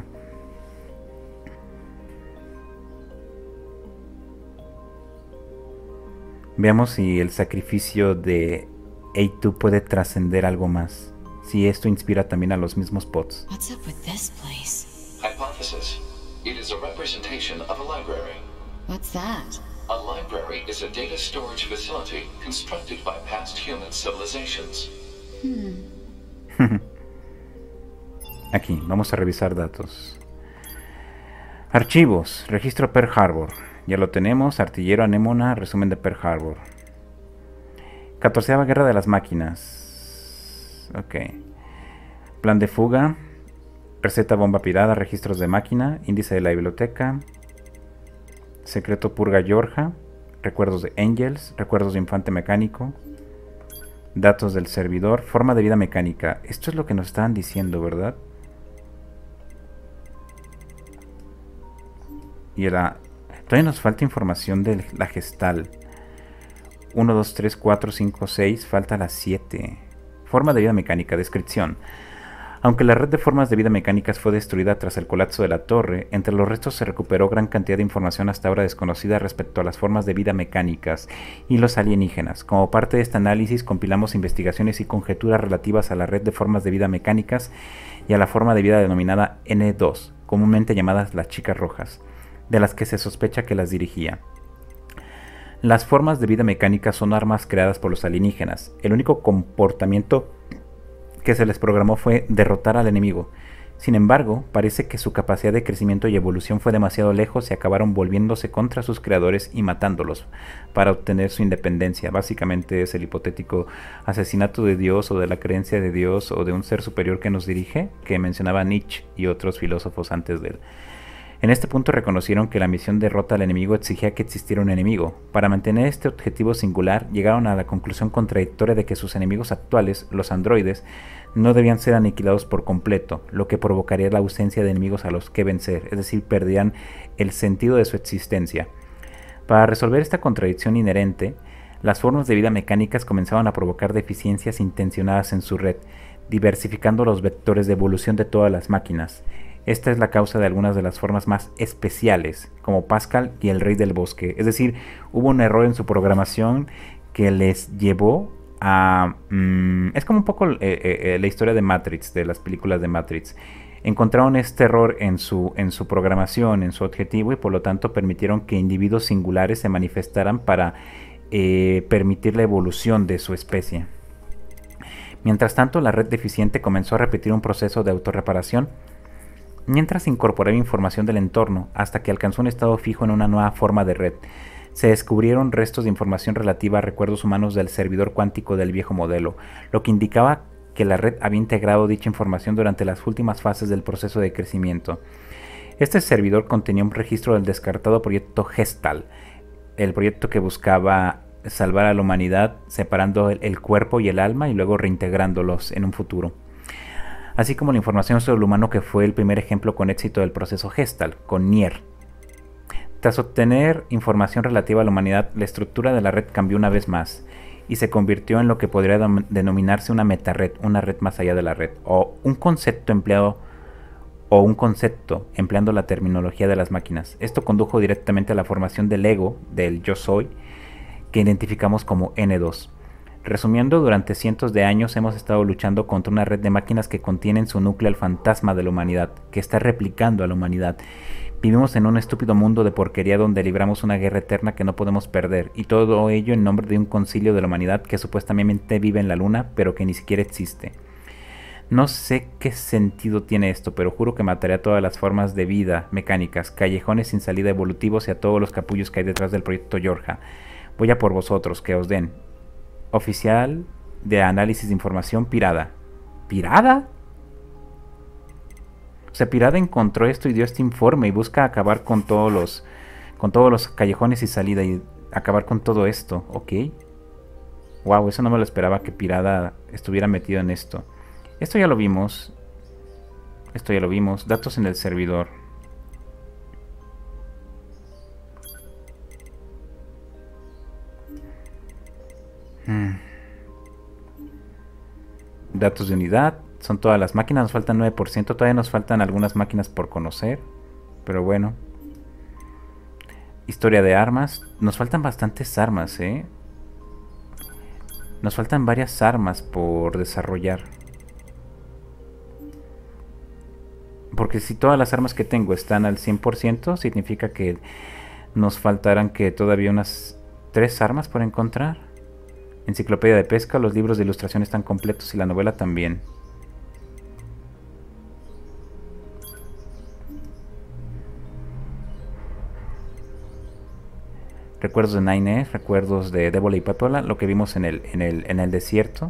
Veamos si el sacrificio de A2 puede trascender algo más. Si esto inspira también a los mismos pods. What's up with this place? Hypothesis. It is a representation of a library. What's that? A library is a data storage facility constructed by past human civilizations. Aquí, vamos a revisar datos. Archivos, registro Pearl Harbor. Ya lo tenemos, artillero anémona, resumen de Pearl Harbor. 14ª guerra de las máquinas. Ok. Plan de fuga. Receta bomba pirada, registros de máquina, índice de la biblioteca. Secreto purga Yorha. Recuerdos de Angels, recuerdos de infante mecánico. Datos del servidor, forma de vida mecánica. Esto es lo que nos estaban diciendo, ¿verdad? Todavía nos falta información de la gestal. 1, 2, 3, 4, 5, 6. Falta la 7. Forma de vida mecánica. Descripción. Aunque la red de formas de vida mecánicas fue destruida tras el colapso de la torre, entre los restos se recuperó gran cantidad de información hasta ahora desconocida respecto a las formas de vida mecánicas y los alienígenas. Como parte de este análisis compilamos investigaciones y conjeturas relativas a la red de formas de vida mecánicas y a la forma de vida denominada N2, comúnmente llamadas las chicas rojas, de las que se sospecha que las dirigía. Las formas de vida mecánicas son armas creadas por los alienígenas. El único comportamiento que se les programó fue derrotar al enemigo. Sin embargo, parece que su capacidad de crecimiento y evolución fue demasiado lejos y acabaron volviéndose contra sus creadores y matándolos para obtener su independencia. Básicamente es el hipotético asesinato de Dios o de la creencia de Dios o de un ser superior que nos dirige, que mencionaba Nietzsche y otros filósofos antes de él. En este punto reconocieron que la misión derrota al enemigo exigía que existiera un enemigo. Para mantener este objetivo singular, llegaron a la conclusión contradictoria de que sus enemigos actuales, los androides, no debían ser aniquilados por completo, lo que provocaría la ausencia de enemigos a los que vencer, es decir, perdían el sentido de su existencia. Para resolver esta contradicción inherente, las formas de vida mecánicas comenzaban a provocar deficiencias intencionadas en su red, diversificando los vectores de evolución de todas las máquinas. Esta es la causa de algunas de las formas más especiales, como Pascal y el Rey del Bosque. Es decir, hubo un error en su programación que les llevó a... es como un poco la historia de Matrix, de las películas de Matrix. Encontraron este error en su programación, en su objetivo, y por lo tanto permitieron que individuos singulares se manifestaran para permitir la evolución de su especie. Mientras tanto, la red deficiente comenzó a repetir un proceso de autorreparación mientras incorporaba información del entorno hasta que alcanzó un estado fijo en una nueva forma de red. Se descubrieron restos de información relativa a recuerdos humanos del servidor cuántico del viejo modelo, lo que indicaba que la red había integrado dicha información durante las últimas fases del proceso de crecimiento. Este servidor contenía un registro del descartado proyecto Gestal, el proyecto que buscaba salvar a la humanidad separando el cuerpo y el alma y luego reintegrándolos en un futuro, así como la información sobre el humano, que fue el primer ejemplo con éxito del proceso Gestal, con Nier. Tras obtener información relativa a la humanidad, la estructura de la red cambió una vez más y se convirtió en lo que podría denominarse una metared, una red más allá de la red, o un concepto empleando la terminología de las máquinas. Esto condujo directamente a la formación del ego, del yo soy, que identificamos como N2. Resumiendo, durante cientos de años hemos estado luchando contra una red de máquinas que contiene en su núcleo el fantasma de la humanidad, que está replicando a la humanidad. Vivimos en un estúpido mundo de porquería donde libramos una guerra eterna que no podemos perder, y todo ello en nombre de un concilio de la humanidad que supuestamente vive en la luna, pero que ni siquiera existe. No sé qué sentido tiene esto, pero juro que mataré a todas las formas de vida mecánicas, callejones sin salida evolutivos y a todos los capullos que hay detrás del proyecto Yorha. Voy a por vosotros, que os den. Oficial de análisis de información Pirada. ¿Pirada? O sea, Pirada encontró esto y dio este informe y busca acabar con todos los callejones y salida y acabar con todo esto. Ok. Wow, eso no me lo esperaba, que Pirada estuviera metido en esto. Esto ya lo vimos. Datos en el servidor. Datos de unidad. Son todas las máquinas. Nos faltan 9%. Todavía nos faltan algunas máquinas por conocer. Pero bueno. Historia de armas. Nos faltan bastantes armas, Nos faltan varias armas por desarrollar. Porque si todas las armas que tengo están al 100%, significa que nos faltarán que todavía unas 3 armas por encontrar. Enciclopedia de pesca, los libros de ilustración están completos y la novela también. Recuerdos de 9S, recuerdos de Débola y Pépola, lo que vimos en el desierto.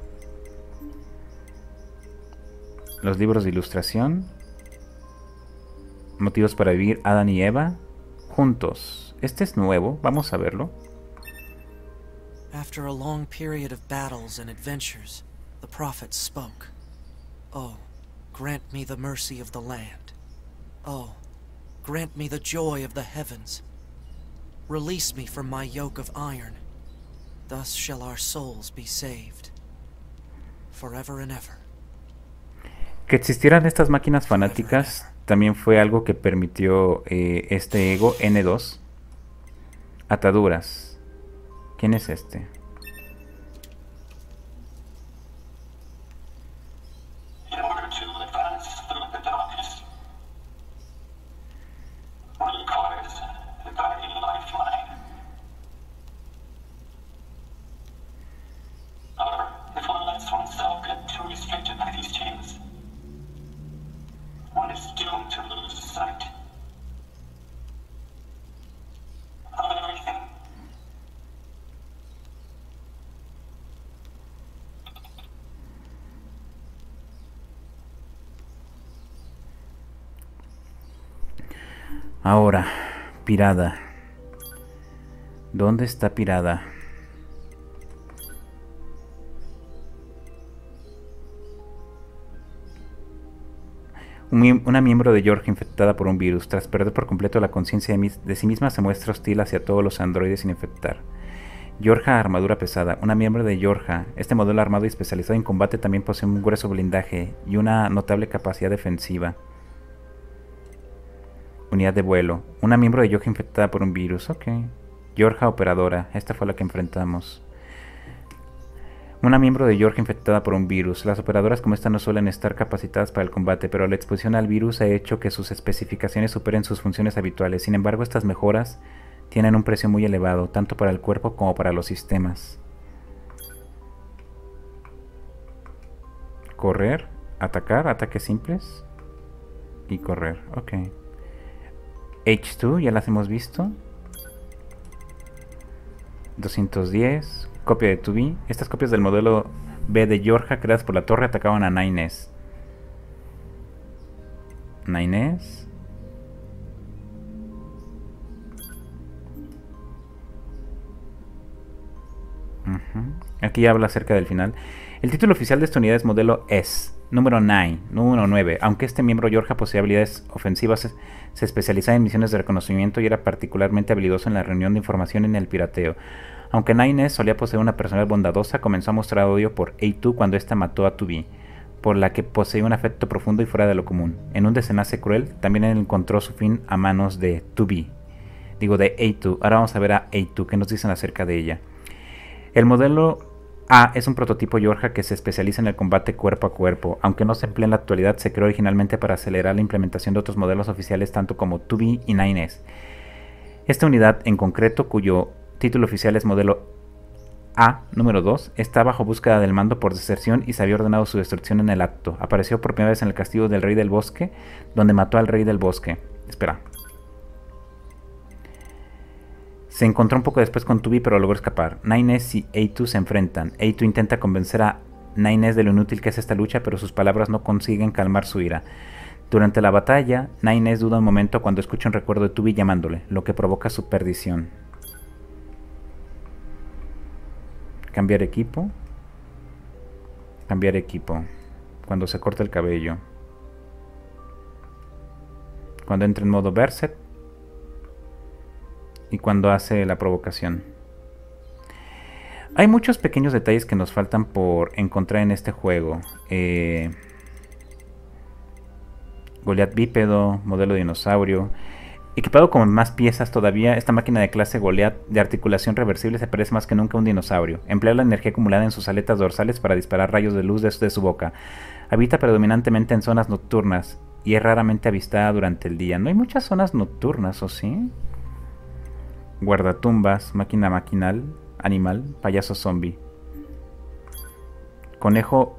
Los libros de ilustración. Motivos para vivir, Adán y Eva juntos. Este es nuevo, vamos a verlo. After a long period of battles and adventures, the prophet spoke. Oh, grant me the mercy of the land. Oh, grant me the joy of the heavens. Release me from my yoke of iron. Thus shall our souls be saved. Forever and ever. Que existieran estas máquinas fanáticas también fue algo que permitió este ego N2. Ataduras. ¿Quién es este? In order to advance through the darkness, requires the guardian lifeline. Or, if one lets oneself get too restricted by these chains, one is doomed to lose sight of everything. Ahora, Pirada. ¿Dónde está Pirada? Una miembro de Yorha infectada por un virus. Tras perder por completo la conciencia de sí misma, se muestra hostil hacia todos los androides sin infectar. Yorha armadura pesada. Una miembro de Yorha. Este modelo armado y especializado en combate también posee un grueso blindaje y una notable capacidad defensiva. Unidad de vuelo. Una miembro de Yorha infectada por un virus. Ok. Yorha operadora. Esta fue la que enfrentamos. Una miembro de Yorha infectada por un virus. Las operadoras como esta no suelen estar capacitadas para el combate, pero la exposición al virus ha hecho que sus especificaciones superen sus funciones habituales. Sin embargo, estas mejoras tienen un precio muy elevado, tanto para el cuerpo como para los sistemas. Correr, atacar, ataques simples y correr. Ok. H2, ya las hemos visto. 210. Copia de 2B. Estas copias del modelo B de Yorha creadas por la torre atacaban a 9S. 9S. Aquí habla acerca del final. El título oficial de esta unidad es modelo S, número 9, aunque este miembro Yorha poseía habilidades ofensivas, se especializaba en misiones de reconocimiento y era particularmente habilidoso en la reunión de información y en el pirateo. Aunque 9S solía poseer una personalidad bondadosa, comenzó a mostrar odio por A2 cuando ésta mató a 2B, por la que poseía un afecto profundo y fuera de lo común. En un desenlace cruel, también él encontró su fin a manos de 2B. Digo, de A2. Ahora vamos a ver a A2, ¿qué nos dicen acerca de ella? El modelo A es un prototipo Yorha que se especializa en el combate cuerpo a cuerpo. Aunque no se emplea en la actualidad, se creó originalmente para acelerar la implementación de otros modelos oficiales tanto como 2B y 9S. Esta unidad en concreto, cuyo título oficial es modelo A, número 2, está bajo búsqueda del mando por deserción y se había ordenado su destrucción en el acto. Apareció por primera vez en el castillo del Rey del Bosque, donde mató al Rey del Bosque. Espera. Se encontró un poco después con 2B, pero logró escapar. 9S y A2 se enfrentan. A2 intenta convencer a 9S de lo inútil que es esta lucha, pero sus palabras no consiguen calmar su ira. Durante la batalla, 9S duda un momento cuando escucha un recuerdo de 2B llamándole, lo que provoca su perdición. Cambiar equipo. Cambiar equipo. Cuando se corta el cabello. Cuando entra en modo Berserk. Y cuando hace la provocación. Hay muchos pequeños detalles que nos faltan por encontrar en este juego. Goliath bípedo, modelo dinosaurio. Equipado con más piezas todavía, esta máquina de clase Goliath de articulación reversible se parece más que nunca a un dinosaurio. Emplea la energía acumulada en sus aletas dorsales para disparar rayos de luz desde su boca. Habita predominantemente en zonas nocturnas y es raramente avistada durante el día. No hay muchas zonas nocturnas, ¿o sí? Guardatumbas, máquina maquinal, animal, payaso zombie. Conejo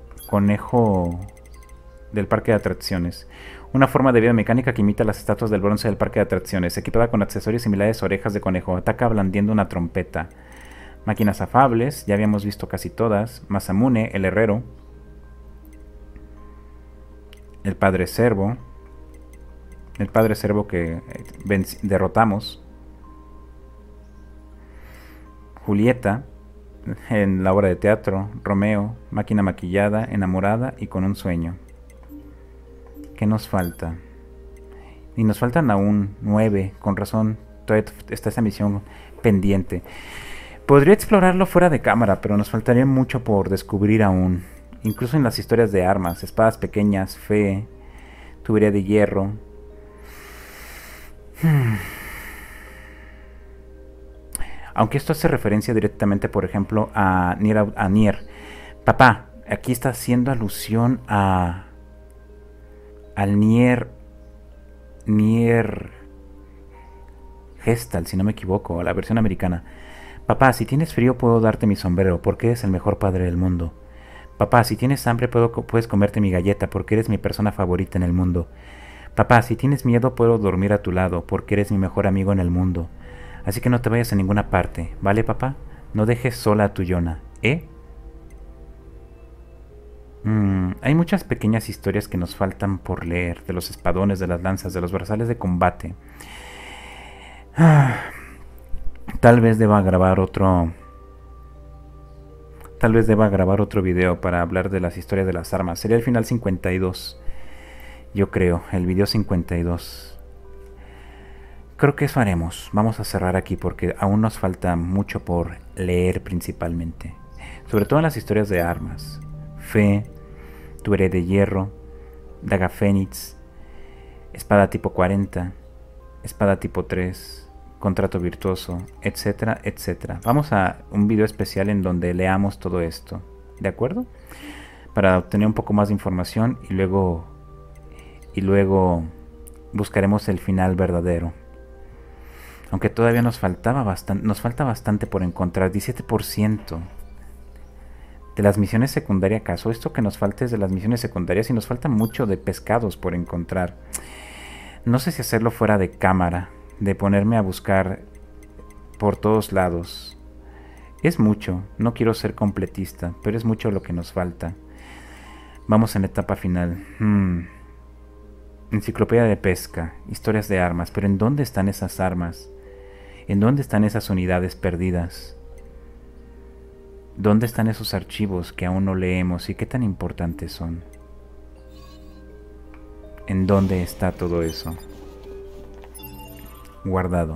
del parque de atracciones. Una forma de vida mecánica que imita las estatuas del bronce del parque de atracciones. Equipada con accesorios similares a orejas de conejo. Ataca blandiendo una trompeta. Máquinas afables, ya habíamos visto casi todas. Masamune, el herrero. El padre cervo. El padre cervo que derrotamos. Julieta, en la obra de teatro. Romeo, máquina maquillada, enamorada y con un sueño. ¿Qué nos falta? Y nos faltan aún 9. Con razón, todavía está esa misión pendiente. Podría explorarlo fuera de cámara, pero nos faltaría mucho por descubrir aún. Incluso en las historias de armas, espadas pequeñas, fe, tubería de hierro. Aunque esto hace referencia directamente, por ejemplo, a Nier. Papá, aquí está haciendo alusión al Nier Gestalt, si no me equivoco, a la versión americana. Papá, si tienes frío puedo darte mi sombrero, porque eres el mejor padre del mundo. Papá, si tienes hambre puedes comerte mi galleta, porque eres mi persona favorita en el mundo. Papá, si tienes miedo puedo dormir a tu lado, porque eres mi mejor amigo en el mundo. Así que no te vayas a ninguna parte, ¿vale, papá? No dejes sola a tu Yona, ¿eh? Hay muchas pequeñas historias que nos faltan por leer, de los espadones, de las lanzas, de los brazales de combate. Tal vez deba grabar otro video para hablar de las historias de las armas. Sería el final 52. Yo creo, el video 52. Creo que eso haremos. Vamos a cerrar aquí porque aún nos falta mucho por leer principalmente. Sobre todo en las historias de armas. Fe, tubería de hierro, daga fénix, espada tipo 40, espada tipo 3, contrato virtuoso, etcétera, etcétera. Vamos a un video especial en donde leamos todo esto, ¿de acuerdo? Para obtener un poco más de información y luego buscaremos el final verdadero. Aunque todavía nos falta bastante por encontrar, 17% de las misiones secundarias. ¿Acaso esto que nos falta es de las misiones secundarias? Y nos falta mucho de pescados por encontrar. No sé si hacerlo fuera de cámara, de ponerme a buscar por todos lados. Es mucho, no quiero ser completista, pero es mucho lo que nos falta. Vamos en la etapa final. Enciclopedia de pesca, historias de armas, pero ¿en dónde están esas armas? ¿En dónde están esas unidades perdidas? ¿Dónde están esos archivos que aún no leemos y qué tan importantes son? ¿En dónde está todo eso? Guardado.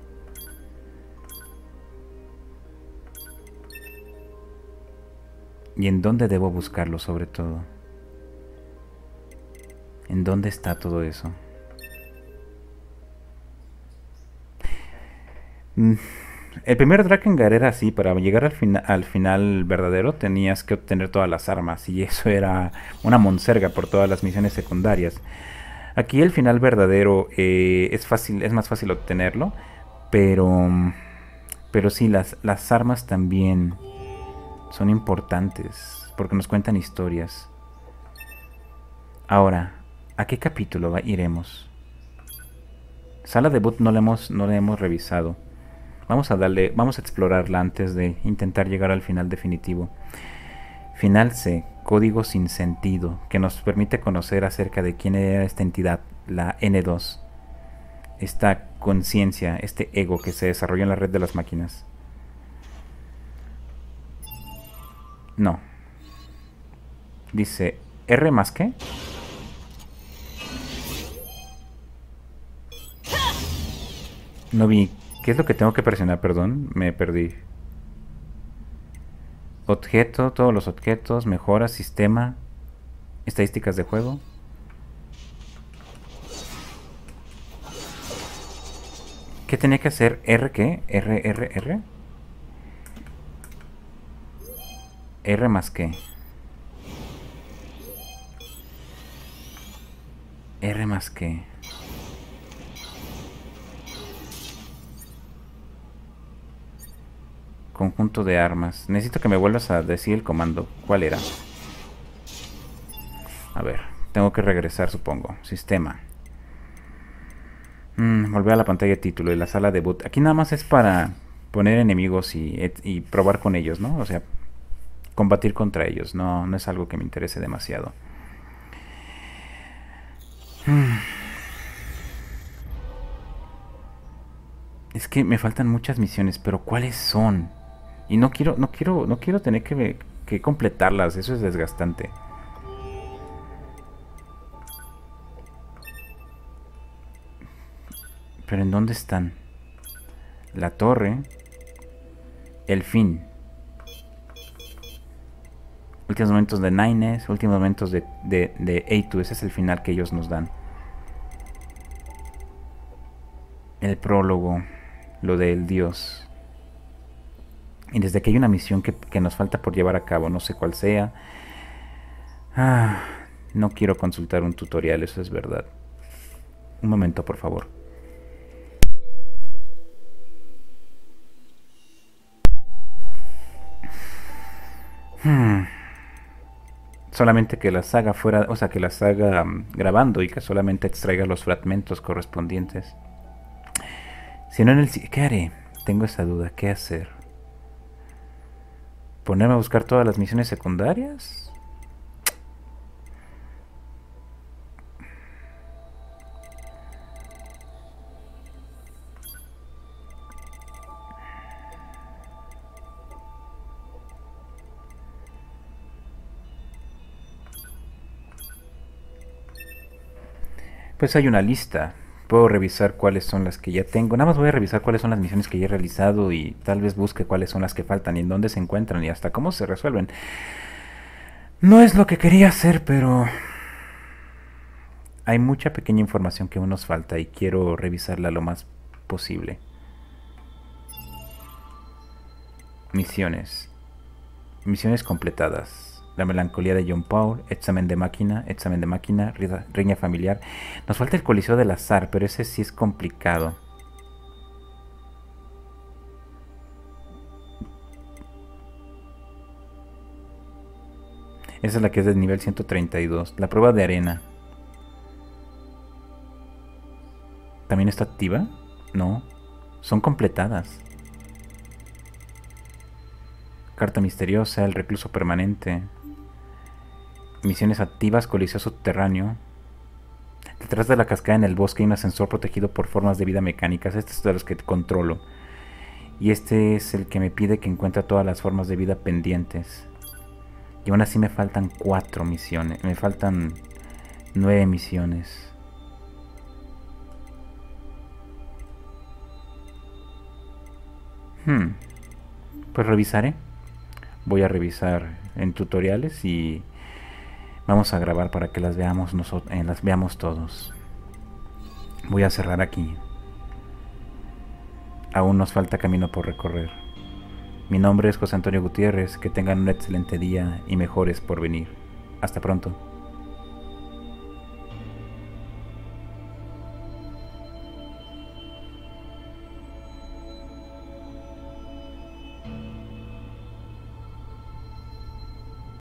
¿Y en dónde debo buscarlo sobre todo? ¿En dónde está todo eso? El primer Drakengard era así. Para llegar al final verdadero tenías que obtener todas las armas, y eso era una monserga por todas las misiones secundarias. Aquí el final verdadero es más fácil obtenerlo, pero sí, las armas también son importantes porque nos cuentan historias. Ahora, ¿a qué capítulo iremos? Sala debut no la hemos revisado. Vamos a explorarla antes de intentar llegar al final definitivo. Final C, código sin sentido, que nos permite conocer acerca de quién era esta entidad, la N2. Esta conciencia, este ego que se desarrolló en la red de las máquinas. No. Dice, ¿R más qué? No vi. ¿Qué es lo que tengo que presionar? Perdón, me perdí. Objeto, todos los objetos, mejora, sistema, estadísticas de juego. ¿Qué tenía que hacer? ¿R qué? ¿R? ¿R más qué? ¿R más qué? Conjunto de armas. Necesito que me vuelvas a decir el comando. ¿Cuál era? A ver, tengo que regresar, supongo. Sistema. Volver a la pantalla de título y la sala debut. Aquí nada más es para poner enemigos y probar con ellos, ¿no? O sea, combatir contra ellos. No es algo que me interese demasiado. Es que me faltan muchas misiones, pero ¿cuáles son? Y no quiero tener que completarlas, eso es desgastante. Pero ¿en dónde están? La torre. El fin. Últimos momentos de Nines. Últimos momentos de A2. Ese es el final que ellos nos dan. El prólogo. Lo del dios. Y desde que hay una misión que nos falta por llevar a cabo. No sé cuál sea. No quiero consultar un tutorial. Eso es verdad. Un momento, por favor. Solamente que la saga fuera, o sea, que la saga grabando y que solamente extraiga los fragmentos correspondientes. Si no en el... ¿Qué haré? Tengo esa duda. ¿Qué hacer? ¿Ponerme a buscar todas las misiones secundarias? Pues hay una lista. Puedo revisar cuáles son las que ya tengo. Nada más voy a revisar cuáles son las misiones que ya he realizado y tal vez busque cuáles son las que faltan y en dónde se encuentran y hasta cómo se resuelven. No es lo que quería hacer, pero hay mucha pequeña información que aún nos falta y quiero revisarla lo más posible. Misiones. Misiones completadas. La melancolía de John Paul, examen de máquina, riña familiar. Nos falta el coliseo del azar, pero ese sí es complicado. Esa es la que es del nivel 132. La prueba de arena. ¿También está activa? No. Son completadas. Carta misteriosa, el recluso permanente. Misiones activas, coliseo subterráneo. Detrás de la cascada en el bosque hay un ascensor protegido por formas de vida mecánicas. Este es de los que controlo. Y este es el que me pide que encuentre todas las formas de vida pendientes. Y aún así me faltan 4 misiones. Me faltan 9 misiones. Pues revisaré. Voy a revisar en tutoriales y vamos a grabar para que las veamos las veamos todos. Voy a cerrar aquí. Aún nos falta camino por recorrer. Mi nombre es José Antonio Gutiérrez. Que tengan un excelente día y mejores por venir. Hasta pronto.